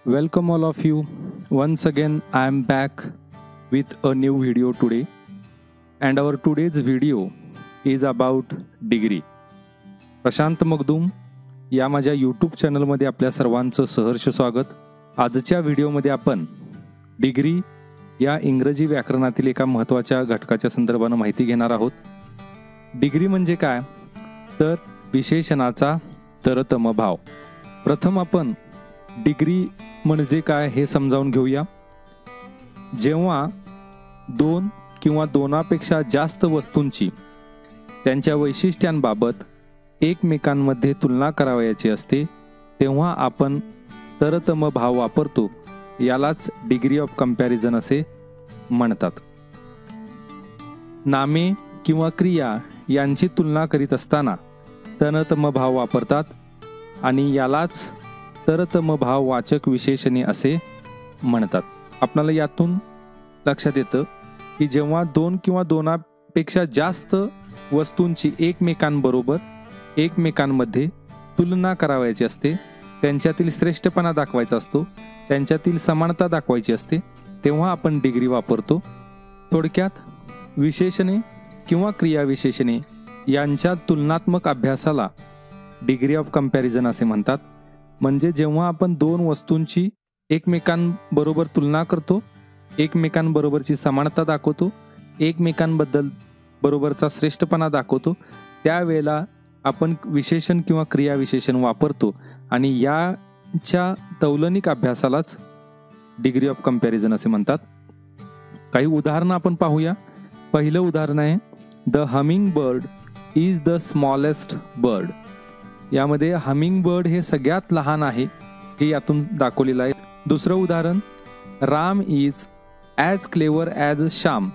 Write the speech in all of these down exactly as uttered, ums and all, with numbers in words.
Welcome all of you. Once again I am back with a new video today, and our today's video is about degree. Prashant Magdum या माझ्या YouTube चॅनलमध्ये आपल्या सर्वांचं सहर्ष स्वागत. आजच्या व्हिडिओमध्ये आपण डिग्री या इंग्रजी व्याकरणातील एका महत्त्वाच्या घटकाच्या संदर्भाने माहिती घेणार आहोत. डिग्री म्हणजे काय तर विशेषणाचा तरतम भाव. प्रथम आपण डिग्री म्हणजे काय हे समजावून घेऊया. जेव्हा दोन किंवा दोनापेक्षा जास्त वस्तूंची त्यांच्या वैशिष्ट्यांबाबत एकमेकांमध्ये तुलना करावयाची असते तेव्हा आपण तरतम भाव वापरतो. यालाच डिग्री ऑफ कंपॅरिझन असे म्हणतात. नामे किंवा क्रिया यांची तुलना करीत असताना तरतम भाव वापरतात आणि यालाच तरतम भाव वाचक विशेषणे असे म्हणतात. आपल्याला यातून लक्षात येतं की जेव्हा दोन किंवा दोनापेक्षा जास्त वस्तूंची एकमेकांबरोबर एकमेकांमध्ये तुलना करावयाची असते, त्यांच्यातील श्रेष्ठपणा दाखवायचा असतो, त्यांच्यातील समानता दाखवायची असते, तेव्हा आपण डिग्री वापरतो. थोडक्यात विशेषणे किंवा क्रियाविशेषणे यांच्या तुलनात्मक अभ्यासाला डिग्री ऑफ कंपॅरिझन असे म्हणतात. म्हणजे जेव्हा आपण दोन वस्तूंची एकमेकांबरोबर तुलना करतो, एकमेकांबरोबरची समानता दाखवतो, एकमेकांबद्दल बरोबरचा श्रेष्ठपणा दाखवतो, त्यावेळेला आपण विशेषण किंवा क्रियाविशेषण वापरतो आणि याच्या तौलनिक अभ्यासालाच डिग्री ऑफ कंपॅरिझन असे म्हणतात. काही उदाहरणं आपण पाहूया. पहिलं उदाहरण आहे the humming bird is the smallest bird. यामध्ये हमिंग बर्ड हे सगळ्यात लहान आहे हे यातून दाखवलेलं आहे. दुसरं उदाहरण Ram is as clever as Shyam.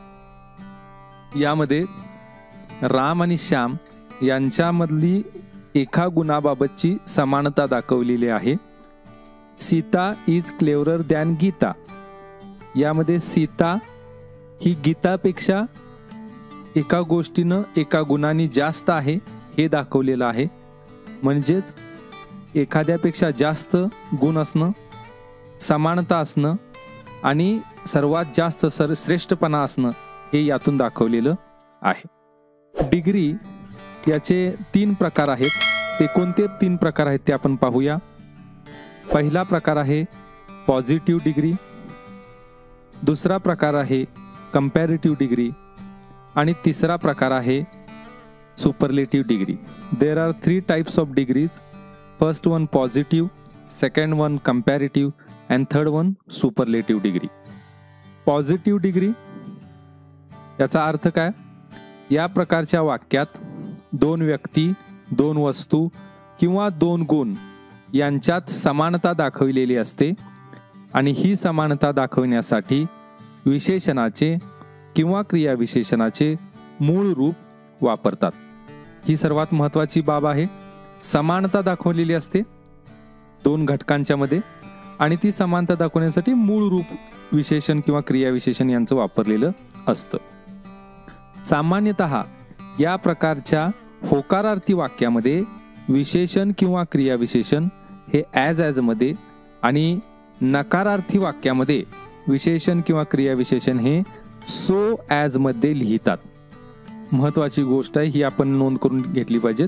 यामध्ये राम आणि श्याम यांच्यामधली एका गुणाबाबतची समानता दाखवलेली आहे. Sita is cleverer than Gita. यामध्ये सीता ही गीतापेक्षा एका गोष्टीनं एका गुणाने जास्त आहे हे दाखवलेलं आहे. म्हणजेच एखाद्यापेक्षा जास्त गुण असणं, समानता असणं आणि सर्वात जास्त सर श्रेष्ठपणा असणं हे यातून दाखवलेलं आहे. डिग्री याचे तीन प्रकार आहेत. ते कोणते तीन प्रकार आहेत ते आपण पाहूया. पहिला प्रकार आहे पॉझिटिव्ह डिग्री, दुसरा प्रकार आहे कंपॅरेटिव्ह डिग्री आणि तिसरा प्रकार आहे superlative degree. There are three types of degrees. First one positive, second one comparative and third one superlative degree. Positive degree याचा अर्थ काय? या प्रकारच्या वाक्यात दोन व्यक्ती, दोन वस्तू किंवा दोन गुण यांच्यात समानता दाखवलेली असते आणि ही समानता दाखवण्यासाठी विशेषणाचे किंवा क्रियाविशेषणाचे मूळ रूप वापरतात. ही सर्वात महत्त्वाची बाब आहे. समानता दाखवलेली असते दोन घटकांच्या मध्ये आणि ती समानता दाखवण्यासाठी मूळ रूप विशेषण किंवा क्रियाविशेषण यांचं वापरलेलं असतं. सामान्यतः या प्रकारच्या होकारार्थी वाक्यामध्ये विशेषण किंवा क्रियाविशेषण हे ॲज ॲज मध्ये आणि नकारार्थी वाक्यामध्ये विशेषण किंवा क्रियाविशेषण हे सो ॲज मध्ये लिहितात. महत्त्वाची गोष्ट आहे ही आपण नोंद करून घेतली पाहिजेत.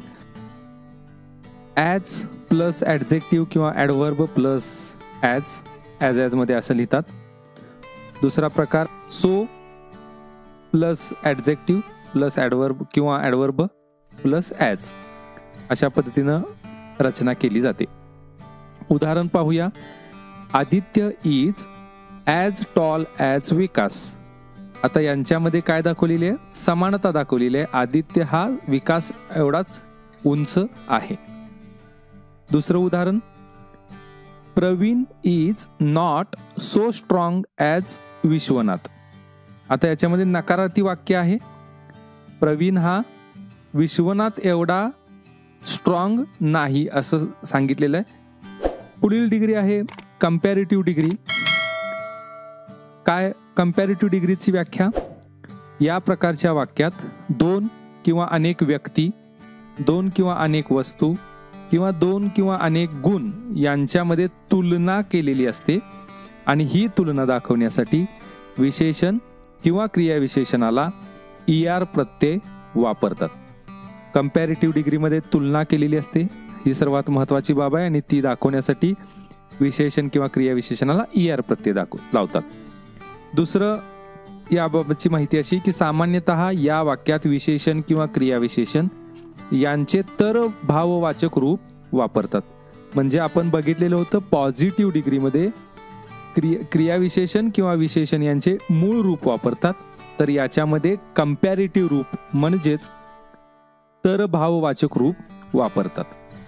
ॲज प्लस ॲडजेक्टिव्ह किंवा adverb plus as as as मध्ये असं लिहितात. दुसरा प्रकार so plus adjective plus adverb किंवा ॲडवर्ब प्लस ॲज अशा पद्धतीनं रचना केली जाते. उदाहरण पाहूया. Aditya is as tall as Vikas. आता यांच्यामध्ये काय दाखवलेली आहे? समानता दाखवलेली आहे. आदित्य हा विकास एवढाच उंच आहे. दुसरं उदाहरण Praveen is not so strong as Vishwanath. आता याच्यामध्ये नकारार्थी वाक्य आहे. प्रवीण हा विश्वनाथ एवढा स्ट्रॉंग नाही असं सांगितलेलं आहे. पुढील डिग्री आहे कंपॅरेटिव्ह डिग्री. काय कंपॅरेटिव्ह डिग्रीची व्याख्या? या प्रकारच्या वाक्यात दोन किंवा अनेक व्यक्ती, दोन किंवा अनेक वस्तू किंवा दोन किंवा अनेक गुण यांच्यामध्ये तुलना केलेली असते आणि ही तुलना दाखवण्यासाठी विशेषण किंवा क्रियाविशेषणाला ई आर प्रत्यय वापरतात. कंपॅरेटिव्ह डिग्रीमध्ये तुलना केलेली असते, ही सर्वात महत्त्वाची बाब आहे आणि ती दाखवण्यासाठी विशेषण किंवा क्रियाविशेषणाला ई आर प्रत्यय दाखव लावतात. दुसरं याबाबतची माहिती अशी की सामान्यतः या वाक्यात विशेषण किंवा क्रियाविशेषण यांचे तर भाववाचक रूप वापरतात. म्हणजे आपण बघितलेलं होतं पॉझिटिव्ह डिग्रीमध्ये क्रिया क्रियाविशेषण किंवा विशेषण यांचे मूळ रूप वापरतात, तर याच्यामध्ये कंपॅरेटिव्ह रूप म्हणजेच तर भाववाचक रूप वापरतात.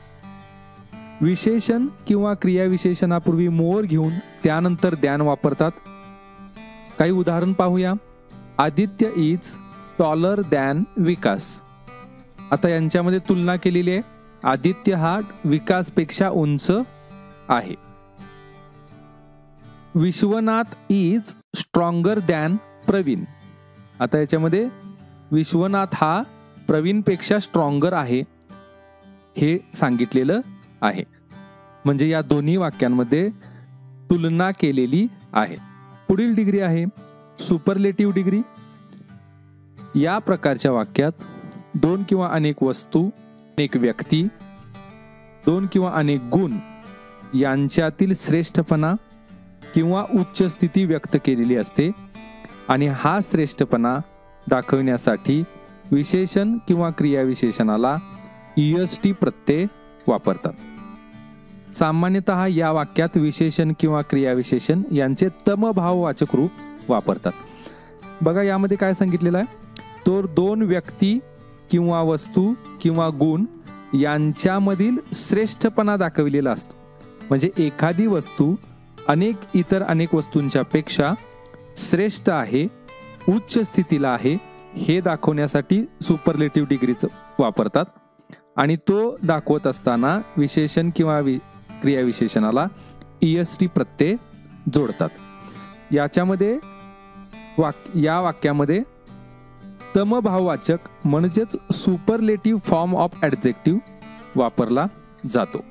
विशेषण किंवा क्रियाविशेषणापूर्वी मोर घेऊन त्यानंतर द्यान वापरतात. काही उदाहरण पाहूया. Aditya is taller than Vikas. आता यांच्यामध्ये तुलना केलेली आहे. आदित्य हा विकासपेक्षा उंच आहे. Vishwanath is stronger than Praveen. आता याच्यामध्ये विश्वनाथ हा प्रवीणपेक्षा स्ट्रॉंगर आहे हे सांगितलेलं आहे. म्हणजे या दोन्ही वाक्यांमध्ये तुलना केलेली आहे. पुढील डिग्री आहे सुपरलेटिव्ह डिग्री. या प्रकारच्या वाक्यात दोन किंवा अनेक वस्तू, अनेक व्यक्ती, दोन किंवा अनेक गुण यांच्यातील श्रेष्ठपणा किंवा उच्च स्थिती व्यक्त केलेली असते आणि हा श्रेष्ठपणा दाखवण्यासाठी विशेषण किंवा क्रियाविशेषणाला ई एस टी प्रत्यय वापरतात. सामान्यतः या वाक्यात विशेषण किंवा क्रियाविशेषण यांचे तमभाववाचक रूप वापरतात. बघा यामध्ये काय सांगितलेलं आहे, तर दोन व्यक्ती किंवा वस्तू किंवा गुण यांच्यामधील श्रेष्ठपणा दाखविलेला असतो. म्हणजे एखादी वस्तू अनेक इतर अनेक वस्तूंच्या पेक्षा श्रेष्ठ आहे, उच्च स्थितीला आहे हे दाखवण्यासाठी सुपरलेटिव्ह डिग्रीचं वापरतात आणि तो दाखवत असताना विशेषण किंवा वि क्रियाविशेषणाला ई एस टी प्रत्यय जोडतात. याच्यामध्ये वाक या वाक्यामध्ये तमभाववाचक म्हणजेच सुपरलेटिव्ह फॉर्म ऑफ ॲडजेक्टिव्ह वापरला जातो.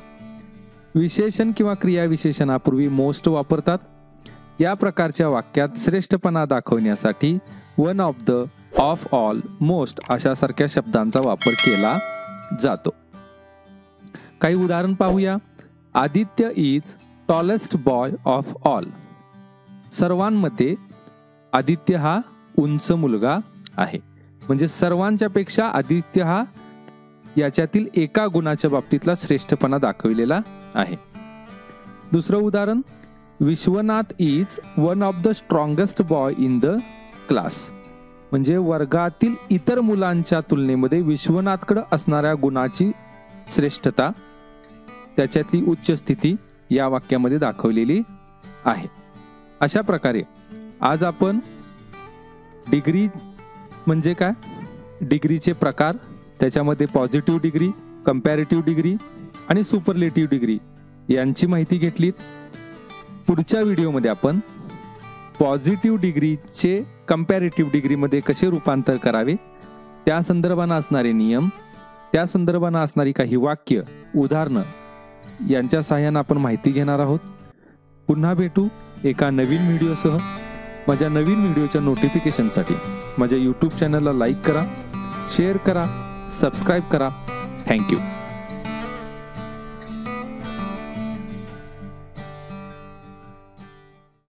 विशेषण किंवा क्रियाविशेषणापूर्वी मोस्ट वापरतात. या प्रकारच्या वाक्यात श्रेष्ठपणा दाखवण्यासाठी one of the, of all, most अशासारख्या शब्दांचा वापर केला जातो. काही उदाहरण पाहूया. Aditya is tallest boy of all. सर्वांमध्ये आदित्य हा उंच मुलगा आहे. म्हणजे सर्वांच्या पेक्षा आदित्य हा याच्यातील एका गुणाच्या बाबतीतला श्रेष्ठपणा दाखविलेला आहे. दुसरं उदाहरण, Vishwanath is one of the strongest boy in the class. म्हणजे वर्गातील इतर मुलांच्या तुलनेमध्ये विश्वनाथकडे असणाऱ्या गुणाची श्रेष्ठता, त्याच्यातली उच्च स्थिती या वाक्यामध्ये दाखवलेली आहे. अशा प्रकारे आज आपण डिग्री म्हणजे काय, डिग्रीचे प्रकार, त्याच्यामध्ये पॉझिटिव्ह डिग्री, कंपॅरेटिव्ह डिग्री आणि सुपरलेटिव्ह डिग्री यांची माहिती घेतलीत. पुढच्या व्हिडिओमध्ये आपण पॉझिटिव्ह डिग्रीचे कंपॅरेटिव्ह डिग्रीमध्ये कसे रूपांतर करावे, त्या संदर्भाने असणारे नियम, त्या संदर्भाने असणारी काही वाक्य, उदाहरणं यांच्या सहाय्याने आपण माहिती घेणार आहोत. पुन्हा भेटू एका नवीन व्हिडिओसह. माझ्या नवीन व्हिडिओच्या नोटिफिकेशनसाठी माझ्या यूट्यूब चॅनलला लाईक करा, शेअर करा, सबस्क्राईब करा. थँक्यू.